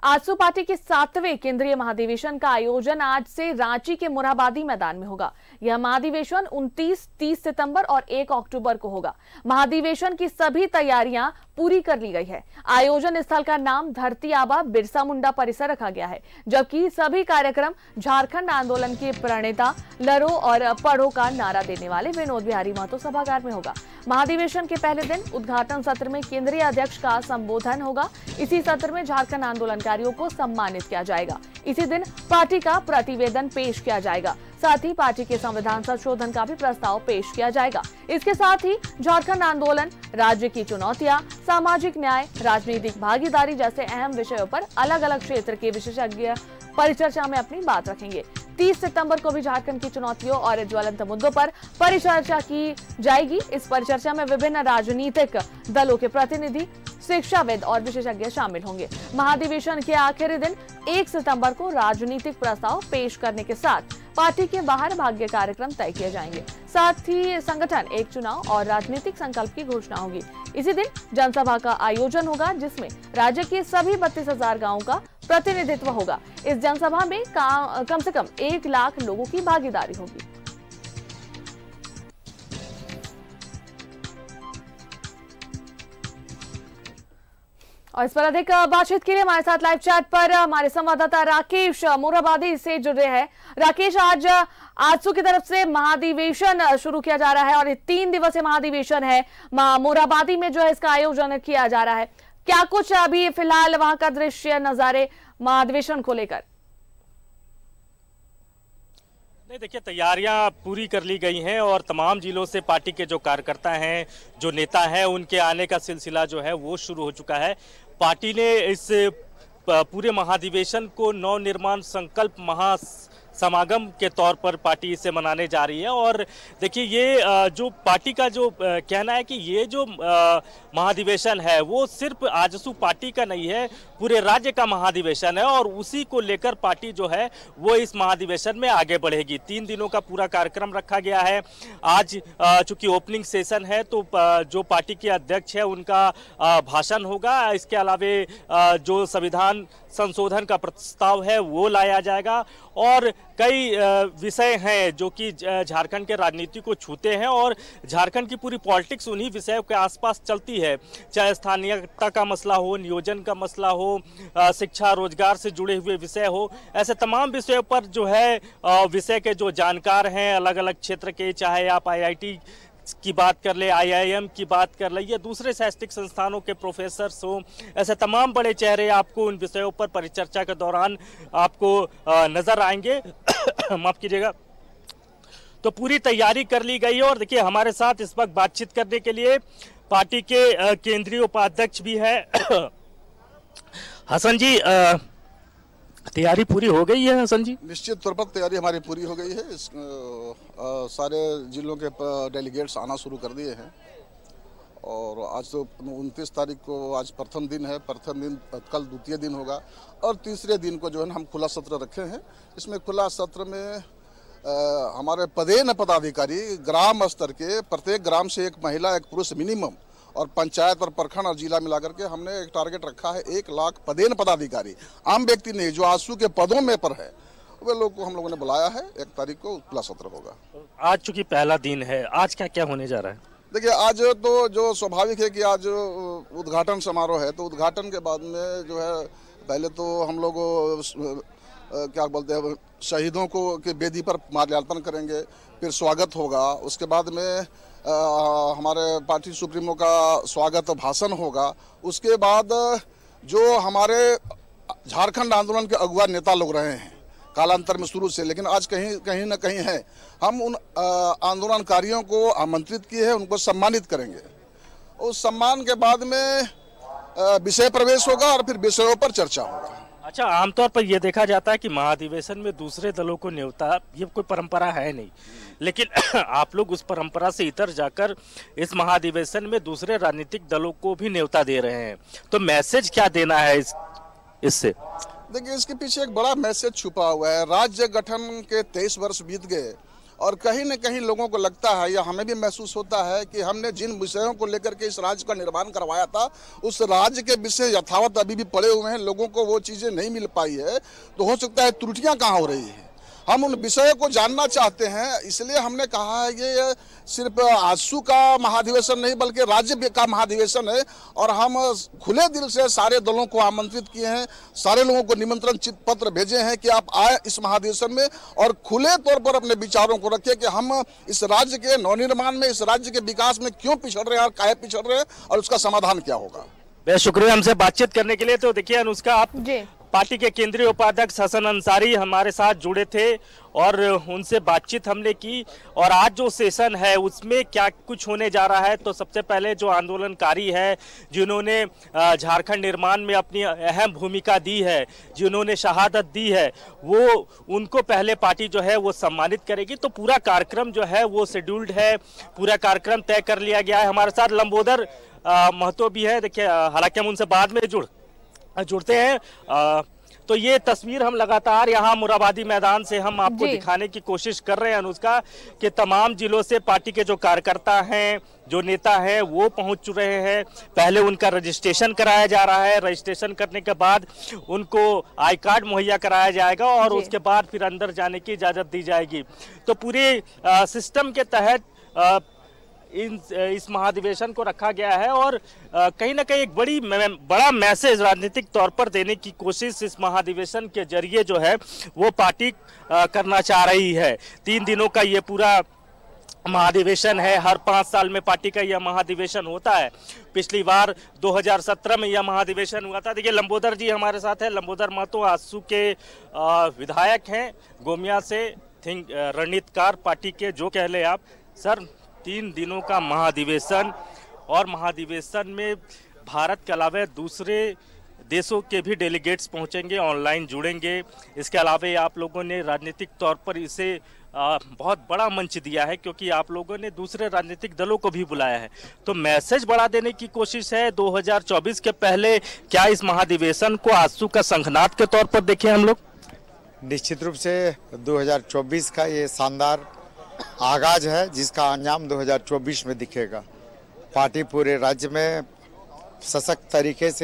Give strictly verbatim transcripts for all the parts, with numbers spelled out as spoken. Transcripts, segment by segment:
AJSU party के सातवें केंद्रीय महाधिवेशन का आयोजन आज से रांची के मोरहाबादी मैदान में होगा। यह महाधिवेशन उनतीस, तीस सितंबर और एक अक्टूबर को होगा। महाधिवेशन की सभी तैयारियां पूरी कर ली गई है। आयोजन स्थल का नाम धरती आबा बिरसा मुंडा परिसर रखा गया है, जबकि सभी कार्यक्रम झारखंड आंदोलन के प्रणेता लरो और पढ़ो का नारा देने वाले विनोद बिहारी महतो सभागार में होगा। महाधिवेशन के पहले दिन उद्घाटन सत्र में केंद्रीय अध्यक्ष का संबोधन होगा। इसी सत्र में झारखंड आंदोलनकारियों को सम्मानित किया जाएगा। इसी दिन पार्टी का प्रतिवेदन पेश किया जाएगा। साथ ही पार्टी के संविधान संशोधन का भी प्रस्ताव पेश किया जाएगा। इसके साथ ही झारखंड आंदोलन, राज्य की चुनौतियां, सामाजिक न्याय, राजनीतिक भागीदारी जैसे अहम विषयों पर अलग अलग क्षेत्र के विशेषज्ञ परिचर्चा में अपनी बात रखेंगे। तीस सितंबर को भी झारखंड की चुनौतियों और ज्वलंत मुद्दों पर परिचर्चा की जाएगी। इस परिचर्चा में विभिन्न राजनीतिक दलों के प्रतिनिधि, शिक्षाविद और विशेषज्ञ शामिल होंगे। महाधिवेशन के आखिरी दिन एक सितंबर को राजनीतिक प्रस्ताव पेश करने के साथ पार्टी के बाहर भाग्य कार्यक्रम तय किए जाएंगे। साथ ही संगठन एक चुनाव और राजनीतिक संकल्प की घोषणा होगी। इसी दिन जनसभा का आयोजन होगा, जिसमें राज्य के सभी बत्तीस हजार गाँव का प्रतिनिधित्व होगा। इस जनसभा में कम से कम एक लाख लोगों की भागीदारी होगी। और इस पर अधिक बातचीत के लिए हमारे साथ लाइव चैट पर हमारे संवाददाता राकेश मोरहाबादी से जुड़े हैं। राकेश, आज आजसू की तरफ से महाधिवेशन शुरू किया जा रहा है और ये तीन दिवसीय महाधिवेशन है। मोरहाबादी में जो है इसका आयोजन किया जा रहा है। क्या कुछ अभी फिलहाल वहां का दृश्य, नजारे महाधिवेशन को लेकर? नहीं, देखिए, तैयारियां पूरी कर ली गई हैं और तमाम जिलों से पार्टी के जो कार्यकर्ता हैं, जो नेता हैं, उनके आने का सिलसिला जो है वो शुरू हो चुका है। पार्टी ने इस पूरे महाधिवेशन को नवनिर्माण संकल्प महा समागम के तौर पर पार्टी इसे मनाने जा रही है। और देखिए, ये जो पार्टी का जो कहना है कि ये जो महाधिवेशन है वो सिर्फ आजसू पार्टी का नहीं है, पूरे राज्य का महाधिवेशन है और उसी को लेकर पार्टी जो है वो इस महाधिवेशन में आगे बढ़ेगी। तीन दिनों का पूरा कार्यक्रम रखा गया है। आज चूंकि ओपनिंग सेशन है तो जो पार्टी के अध्यक्ष है उनका भाषण होगा। इसके अलावे जो संविधान संशोधन का प्रस्ताव है वो लाया जाएगा और कई विषय हैं जो कि झारखंड के राजनीति को छूते हैं और झारखंड की पूरी पॉलिटिक्स उन्हीं विषयों के आसपास चलती है। चाहे स्थानीयता का मसला हो, नियोजन का मसला हो, शिक्षा रोजगार से जुड़े हुए विषय हो, ऐसे तमाम विषयों पर जो है विषय के जो जानकार हैं अलग अलग क्षेत्र के, चाहे आप आई आई टी की बात कर ले, आई आई एम की बात कर ले या दूसरे शैक्षिक संस्थानों के प्रोफेसर्स हो, ऐसे तमाम बड़े चेहरे आपको उन विषयों पर परिचर्चा के दौरान आपको नजर आएंगे। माफ कीजिएगा। तो पूरी तैयारी कर ली गई है और देखिए, हमारे साथ इस वक्त बातचीत करने के लिए पार्टी के केंद्रीय उपाध्यक्ष भी है हसन जी। तैयारी पूरी हो गई है हसन जी? निश्चित तौर पर तैयारी हमारी पूरी हो गई है। इस, आ, आ, सारे जिलों के डेलीगेट्स आना शुरू कर दिए हैं और आज तो उनतीस तारीख को आज प्रथम दिन है। प्रथम दिन, कल द्वितीय दिन होगा और तीसरे दिन को जो है हम खुला सत्र रखे हैं। इसमें खुला सत्र में आ, हमारे पदेन पदाधिकारी ग्राम स्तर के प्रत्येक ग्राम से एक महिला, एक पुरुष मिनिमम, और पंचायत और प्रखंड और जिला मिलाकर के हमने एक टारगेट रखा है एक लाख पदेन पदाधिकारी, आम व्यक्ति नहीं, जो आजसू के पदों में पर है, वे लोग को हम लोगों ने बुलाया है। एक तारीख को खुला सत्र होगा। आज चूंकि पहला दिन है, आज क्या क्या होने जा रहा है? देखिए, आज तो जो स्वाभाविक है कि आज उद्घाटन समारोह है, तो उद्घाटन के बाद में जो है पहले तो हम लोग क्या बोलते हैं, शहीदों को के वेदी पर माल्यार्पण करेंगे, फिर स्वागत होगा। उसके बाद में आ, हमारे पार्टी सुप्रीमो का स्वागत भाषण होगा। उसके बाद जो हमारे झारखंड आंदोलन के अगुआ नेता लोग रहे हैं कालांतर में शुरू से, लेकिन आज कहीं कहीं न कहीं है, हम उन आंदोलनकारियों को आमंत्रित किए हैं, उनको सम्मानित करेंगे। उस सम्मान के बाद में विषय प्रवेश होगा और फिर विषयों पर चर्चा होगा। अच्छा, आमतौर पर यह देखा जाता है कि महाधिवेशन में दूसरे दलों को न्योता, ये कोई परंपरा है नहीं, लेकिन आप लोग उस परंपरा से इतर जाकर इस महाधिवेशन में दूसरे राजनीतिक दलों को भी न्योता दे रहे हैं, तो मैसेज क्या देना है इस इससे? देखिए, इसके पीछे एक बड़ा मैसेज छुपा हुआ है। राज्य गठन के तेईस वर्ष बीत गए और कहीं न कहीं लोगों को लगता है या हमें भी महसूस होता है कि हमने जिन विषयों को लेकर के इस राज्य का निर्माण करवाया था उस राज्य के विषय यथावत अभी भी पड़े हुए हैं, लोगों को वो चीज़ें नहीं मिल पाई है। तो हो सकता है त्रुटियां कहाँ हो रही हैं, हम उन विषयों को जानना चाहते हैं। इसलिए हमने कहा है ये सिर्फ आजसू का महाधिवेशन नहीं बल्कि राज्य का महाधिवेशन है और हम खुले दिल से सारे दलों को आमंत्रित किए हैं, सारे लोगों को निमंत्रण पत्र भेजे हैं कि आप आए इस महाधिवेशन में और खुले तौर पर अपने विचारों को रखें कि हम इस राज्य के नवनिर्माण में, इस राज्य के विकास में क्यों पिछड़ रहे हैं और काहे पिछड़ रहे हैं और उसका समाधान क्या होगा। बेहद शुक्रिया हमसे बातचीत करने के लिए। तो देखिए अनुष्का, आप पार्टी के केंद्रीय उपाध्यक्ष हसन अंसारी हमारे साथ जुड़े थे और उनसे बातचीत हमने की और आज जो सेशन है उसमें क्या कुछ होने जा रहा है। तो सबसे पहले जो आंदोलनकारी है, जिन्होंने झारखंड निर्माण में अपनी अहम भूमिका दी है, जिन्होंने शहादत दी है, वो उनको पहले पार्टी जो है वो सम्मानित करेगी। तो पूरा कार्यक्रम जो है वो शेड्यूल्ड है, पूरा कार्यक्रम तय कर लिया गया है। हमारे साथ लंबोदर महतो भी है। देखिए, हालांकि हम उनसे बाद में जुड़ जुड़ते हैं। आ, तो ये तस्वीर हम लगातार यहाँ मुराबादी मैदान से हम आपको दिखाने की कोशिश कर रहे हैं अनुष्का, कि तमाम जिलों से पार्टी के जो कार्यकर्ता हैं, जो नेता हैं, वो पहुंच चुके हैं। पहले उनका रजिस्ट्रेशन कराया जा रहा है, रजिस्ट्रेशन करने के बाद उनको आई कार्ड मुहैया कराया जाएगा और उसके बाद फिर अंदर जाने की इजाजत दी जाएगी। तो पूरे आ, सिस्टम के तहत आ, इन इस महाधिवेशन को रखा गया है और कहीं ना कहीं एक बड़ी बड़ा मैसेज राजनीतिक तौर पर देने की कोशिश इस महाधिवेशन के जरिए जो है वो पार्टी करना चाह रही है। तीन दिनों का ये पूरा महाधिवेशन है। हर पाँच साल में पार्टी का यह महाधिवेशन होता है। पिछली बार दो हज़ार सत्रह में यह महाधिवेशन हुआ था। देखिए, लंबोदर जी हमारे साथ है। लंबोदर महतो आजसू के विधायक हैं, गोमिया से, थिंक रणनीतिकार पार्टी के जो कह ले आप। सर, तीन दिनों का महाधिवेशन और महाधिवेशन में भारत के अलावा दूसरे देशों के भी डेलीगेट्स पहुंचेंगे, ऑनलाइन जुड़ेंगे। इसके अलावा आप लोगों ने राजनीतिक तौर पर इसे आ, बहुत बड़ा मंच दिया है, क्योंकि आप लोगों ने दूसरे राजनीतिक दलों को भी बुलाया है। तो मैसेज बढ़ा देने की कोशिश है। दो हज़ार चौबीस के पहले क्या इस महाधिवेशन को आजसू का संघनाद के तौर पर देखें हम लोग? निश्चित रूप से दो हज़ार चौबीस का ये शानदार आगाज है, जिसका अंजाम दो हज़ार चौबीस में दिखेगा। पार्टी पूरे राज्य में सशक्त तरीके से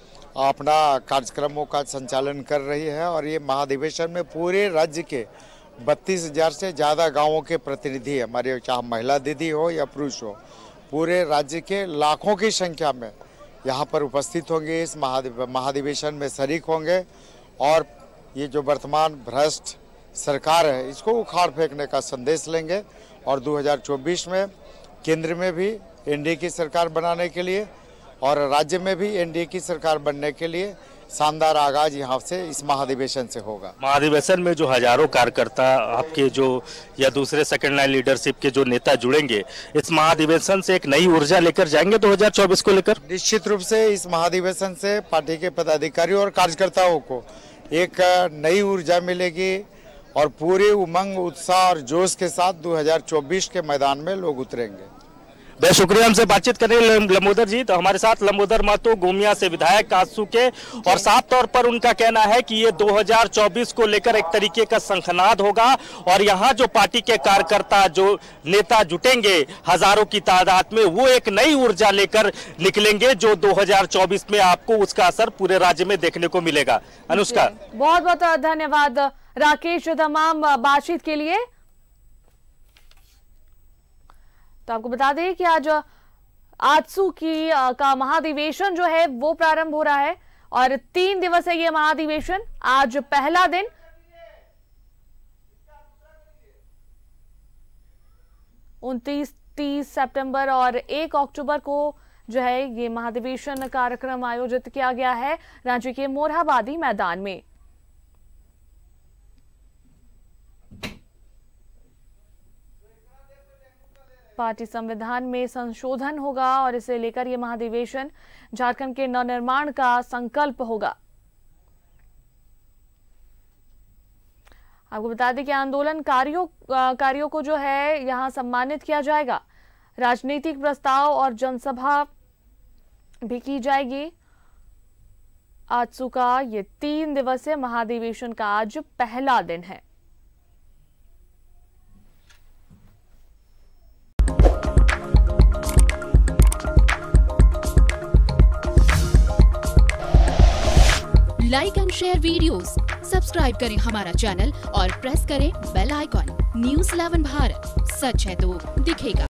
अपना कार्यक्रमों का संचालन कर रही है और ये महाधिवेशन में पूरे राज्य के बत्तीस हजार से ज़्यादा गांवों के प्रतिनिधि, हमारे चाहे महिला दीदी हो या पुरुष हो, पूरे राज्य के लाखों की संख्या में यहाँ पर उपस्थित होंगे, इस महाधिवेशन में शरीक होंगे और ये जो वर्तमान भ्रष्ट सरकार है इसको उखाड़ फेंकने का संदेश लेंगे और दो हज़ार चौबीस में केंद्र में भी एनडीए की सरकार बनाने के लिए और राज्य में भी एनडीए की सरकार बनने के लिए शानदार आगाज यहाँ से इस महाधिवेशन से होगा। महाधिवेशन में जो हजारों कार्यकर्ता आपके जो या दूसरे सेकंड लाइन लीडरशिप के जो नेता जुड़ेंगे, इस महाधिवेशन से एक नई ऊर्जा लेकर जाएंगे दो हज़ार चौबीस को लेकर। निश्चित रूप से इस महाधिवेशन से पार्टी के पदाधिकारियों और कार्यकर्ताओं को एक नई ऊर्जा मिलेगी और पूरे उमंग, उत्साह और जोश के साथ दो हज़ार चौबीस के मैदान में लोग उतरेंगे। बेहद शुक्रिया हमसे बातचीत करने के लिए लंबोदर जी। तो हमारे साथ लंबोदर महतो, गोमिया से विधायक आजसू के, और साफ तौर पर उनका कहना है कि ये दो हज़ार चौबीस को लेकर एक तरीके का शंखनाद होगा और यहाँ जो पार्टी के कार्यकर्ता, जो नेता जुटेंगे हजारों की तादाद में, वो एक नई ऊर्जा लेकर निकलेंगे जो दो हज़ार चौबीस में आपको उसका असर पूरे राज्य में देखने को मिलेगा। अनुष्का, बहुत बहुत धन्यवाद राकेश तमाम बातचीत के लिए। तो आपको बता दें कि आज आजसू की का महाधिवेशन जो है वो प्रारंभ हो रहा है और तीन दिवसीय ये महाधिवेशन, आज पहला दिन। उनतीस, तीस सितंबर और एक अक्टूबर को जो है ये महाधिवेशन कार्यक्रम आयोजित किया गया है रांची के मोरहाबादी मैदान में। पार्टी संविधान में संशोधन होगा और इसे लेकर यह महाधिवेशन झारखंड के नवनिर्माण का संकल्प होगा। आपको बता दें कि आंदोलनकारियों कारियों को जो है यहां सम्मानित किया जाएगा। राजनीतिक प्रस्ताव और जनसभा भी की जाएगी। आजसू का ये तीन दिवसीय महाधिवेशन का आज पहला दिन है। Like and share videos, subscribe करें हमारा चैनल और प्रेस करें bell icon. News eleven Bharat, सच है तो दिखेगा।